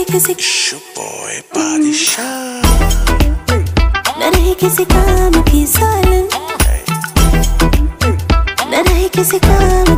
किसी बॉय बादशाह, न रही किसी काम की सालन, न रही किसी काम